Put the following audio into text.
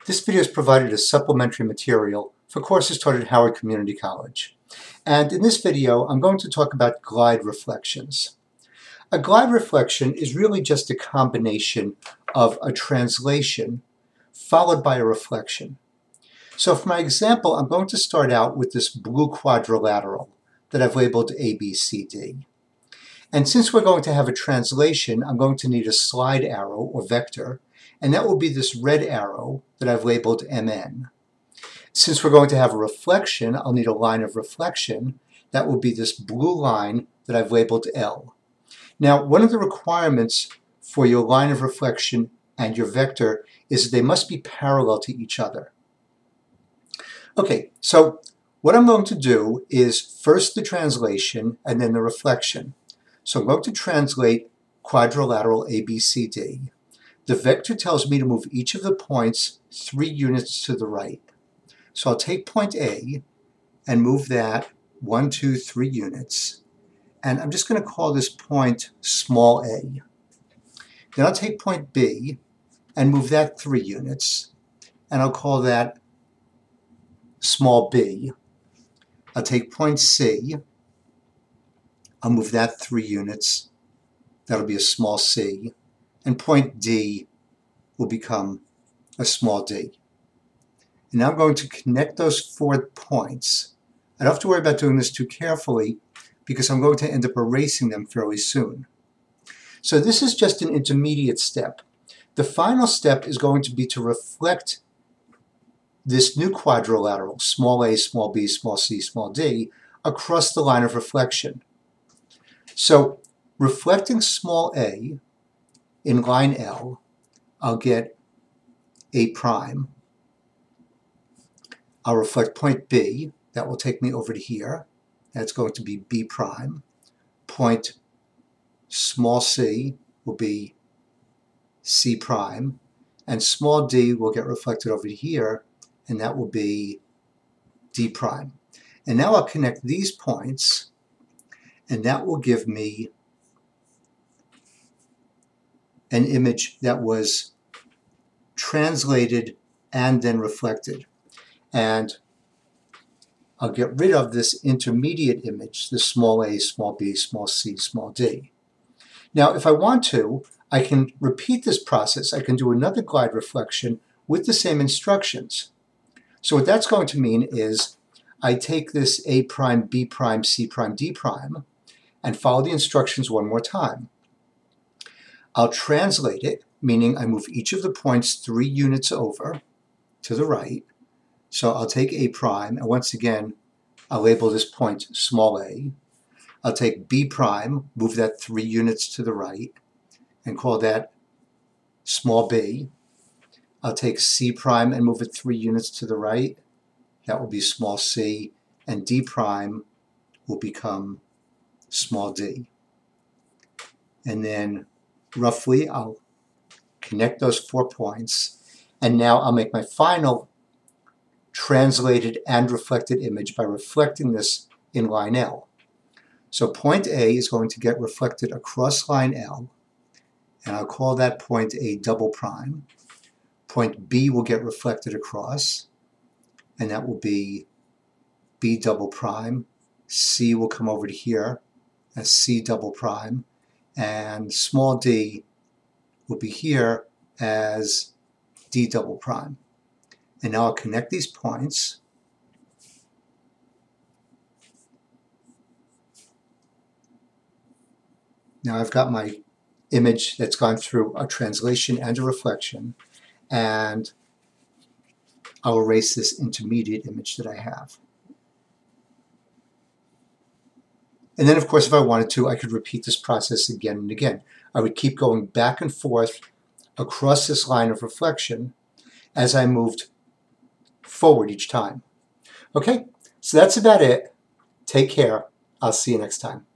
This video is provided as supplementary material for courses taught at Howard Community College. And in this video, I'm going to talk about glide reflections. A glide reflection is really just a combination of a translation followed by a reflection. So for my example, I'm going to start out with this blue quadrilateral that I've labeled ABCD. And since we're going to have a translation, I'm going to need a slide arrow or vector, and that will be this red arrow that I've labeled MN. Since we're going to have a reflection, I'll need a line of reflection. That will be this blue line that I've labeled L. Now, one of the requirements for your line of reflection and your vector is that they must be parallel to each other. Okay, so what I'm going to do is first the translation and then the reflection. So I'm going to translate quadrilateral ABCD. The vector tells me to move each of the points 3 units to the right. So I'll take point A and move that 1, 2, 3 units. And I'm just going to call this point small a. Then I'll take point B and move that 3 units. And I'll call that small b. I'll take point C. I'll move that 3 units. That'll be a small c. And point D will become a small d. And now I'm going to connect those 4 points. I don't have to worry about doing this too carefully because I'm going to end up erasing them fairly soon. So this is just an intermediate step. The final step is going to be to reflect this new quadrilateral, small a, small b, small c, small d, across the line of reflection. So reflecting small a in line L, I'll get A prime. I'll reflect point B. That will take me over to here. That's going to be B prime. Point small c will be C prime. And small d will get reflected over here, and that will be D prime. And now I'll connect these points, and that will give me an image that was translated and then reflected. And I'll get rid of this intermediate image, the small a, small b, small c, small d. Now, if I want to, I can repeat this process. I can do another glide reflection with the same instructions. So what that's going to mean is I take this a prime, b prime, c prime, d prime, and follow the instructions one more time. I'll translate it, meaning I move each of the points 3 units over to the right. So I'll take A prime, and once again, I'll label this point small a. I'll take B prime, move that 3 units to the right, and call that small b. I'll take C prime and move it 3 units to the right. That will be small c, and D prime will become small d. And then roughly, I'll connect those 4 points, and now I'll make my final translated and reflected image by reflecting this in line L. So point A is going to get reflected across line L, and I'll call that point A double prime. Point B will get reflected across, and that will be B double prime. C will come over to here as C double prime, and small d will be here as D double prime. And now I'll connect these points. Now I've got my image that's gone through a translation and a reflection, and I'll erase this intermediate image that I have. And then, of course, if I wanted to, I could repeat this process again and again. I would keep going back and forth across this line of reflection as I moved forward each time. Okay, so that's about it. Take care. I'll see you next time.